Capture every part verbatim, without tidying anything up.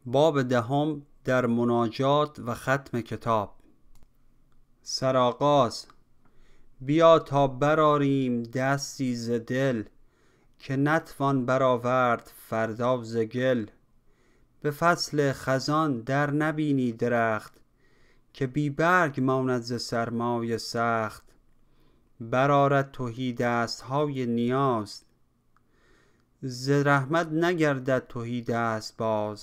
باب دهم در مناجات و ختم کتاب. سرآغاز. بیا تا برآریم دستی ز دل، که نتوان برآورد فردا ز گل. به فصل خزان در نبینی درخت، که بی برگ ماند ز سرمای سخت. برآرد تهی دست های نیاز، ز رحمت نگردد تهی دست باز.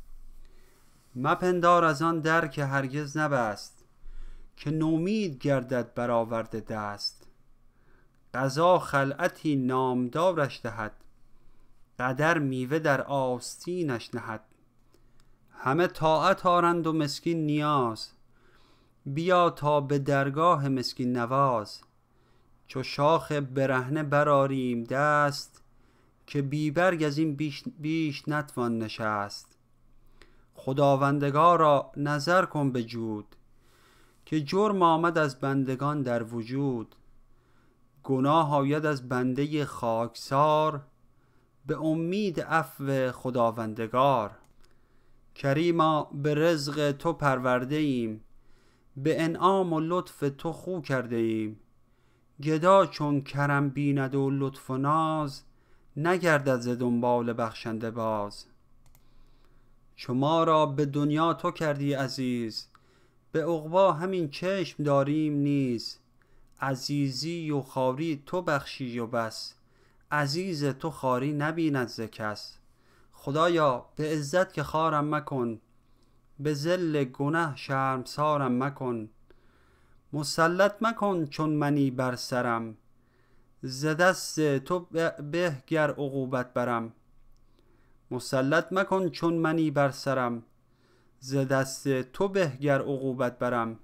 مپندار از آن در که هرگز نبست، که نومید گردد برآورده دست. قضا خلعتی نامدارش دهد، قدر میوه در آستینش نهد. همه طاعت آرند و مسکین نیاز، بیا تا به درگاه مسکین نواز. چو شاخ برهنه برآریم دست، که بی برگ از این بیش, بیش نتوان نشست. خداوندگارا نظر کن به جود، که جرم آمد از بندگان در وجود. گناه آید از بنده خاکسار، به امید عفو خداوندگار. کریما به رزق تو پرورده ایم، به انعام و لطف تو خو کرده ایم. گدا چون کرم بیند و لطف و ناز، نگردد ز دنبال بخشنده باز. چو ما را به دنیا تو کردی عزیز، به عقبی همین چشم داریم نیز. عزیزی و خواری تو بخشی و بس، عزیز تو خواری نبیند ز کس. خدایا به عزت که خوارم مکن، به ذل گنه شرمسارم مکن. مسلط مکن چون منی بر سرم، ز دست تو به گر عقوبت برم. مسلط مکن چون منی بر سرم، ز دست تو به گر عقوبت برم.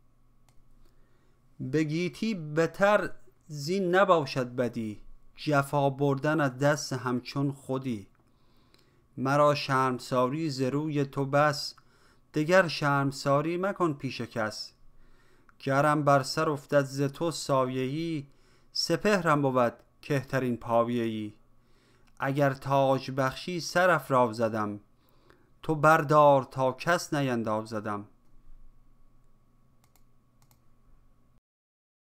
به گیتی بتر زین نباشد بدی، جفا بردن از دست همچون خودی. مرا شرمساری ز روی تو بس، دگر شرمساری مکن پیش کس. گرم بر سر افتد ز تو سایه‌ای، سپهرم بود کهترین پایه‌ای. اگر تاج بخشی سر افرازدم، تو بردار تا کس نیندازدم.